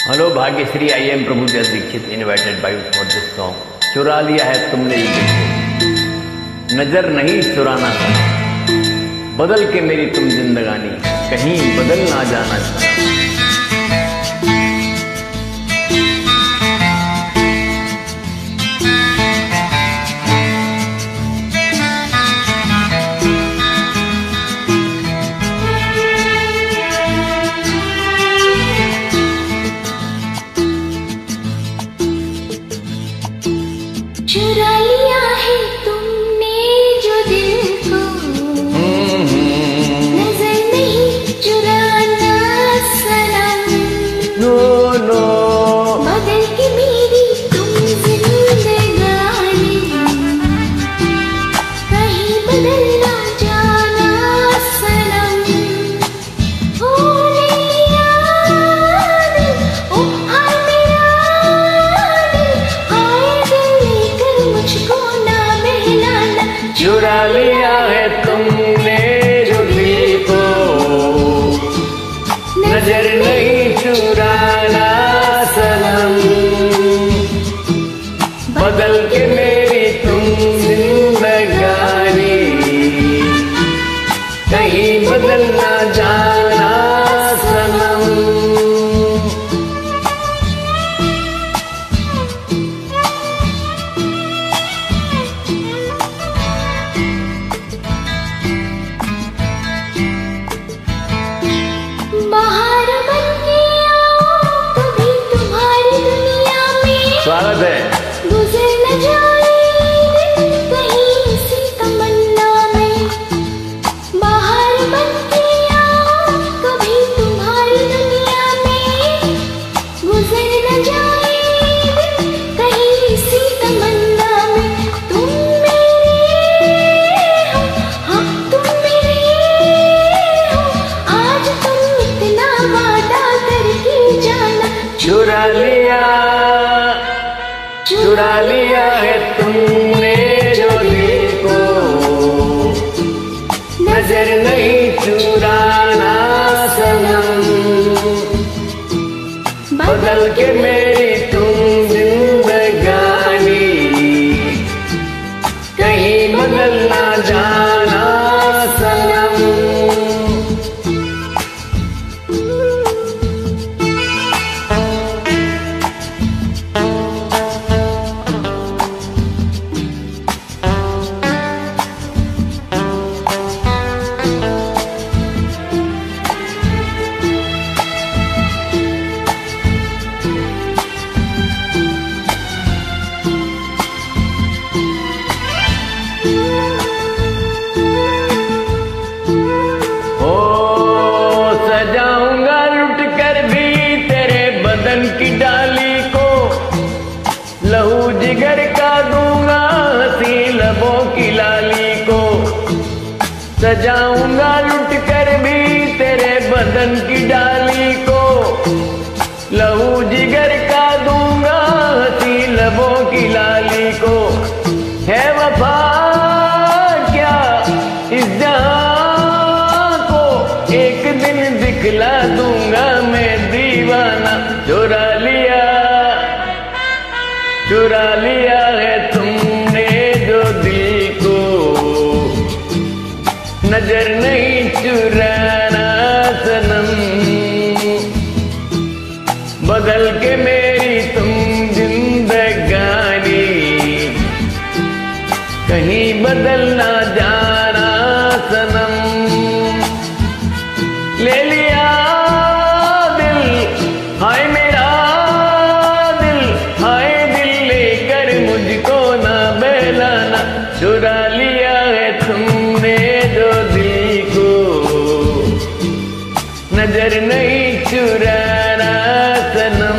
Hello Bhagyashree, I am Prabhudeva Dixit invited by for this song. चुरा लिया है तुमने ये दिल, नजर नहीं चुराना था, बदल के मेरी तुम जिंदगानी, कहीं बदल ना जाना था। चुरा लिया है तुमने जो दिल को, नजर नहीं चुराना सनम। नो नो बदल के मेरी तुम जिंदगानी, कहीं बदल ना जाना सनम। ओ मेरा दिल, ओ हाय मेरा दिल, हाय दिल मुझको ना बहलाना। चुरा लिया है तुमने जो दिल को, नजर नहीं चुराना सनम। बदल के मेरी तुम जिंदगानी, कहीं बदल ना जाना सनम। बाहर बन के आओ कभी तुम्हारी दुनिया में, स्वागत है। गुजर न जाए कहीं इसी तमन्ना में। बाहर बन के आओ कभी तुम्हारी दुनिया में, गुजर न जाए कहीं इसी तमन्ना में। तुम मेरे हो, हाँ तुम मेरे हो, आज तुम इतना वादा करके जाना। चुरा लिया है तुमने जो दिल को, नजर नहीं चुराना सनम। बदल के मेरी तुम जिंदगानी, कहीं बदल ना जाना सनम। सजाऊंगा लुट कर भी तेरे बदन की डाली को, लहू जिगर का दूंगा हंसी लबों की लाली को। सजाऊंगा लुट कर भी तेरे बदन की डाली को, लहू जिगर का दूंगा हंसी लबों की लाली को। है वफा क्या इस जहां को, एक दिन दिखला दूंगा मैं दीवाना। चुरा लिया है तुमने जो दिल को, नजर नहीं चुराना सनम। बदल के मेरी तुम जिंदगानी, कहीं बदल ना जाना सनम। ले लिया दिल, हाय मेरा दिल, हाय दिल लेकर मुझको ना बहलाना। चुरा लिया है तुमने जो दिल को, नजर नहीं चुराना सनम।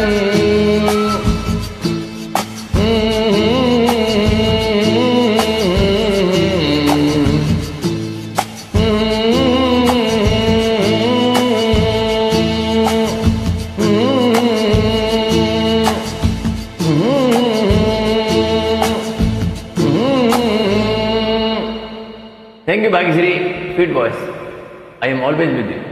Thank you, Bhagyashree. Sweet voice. I am always with you.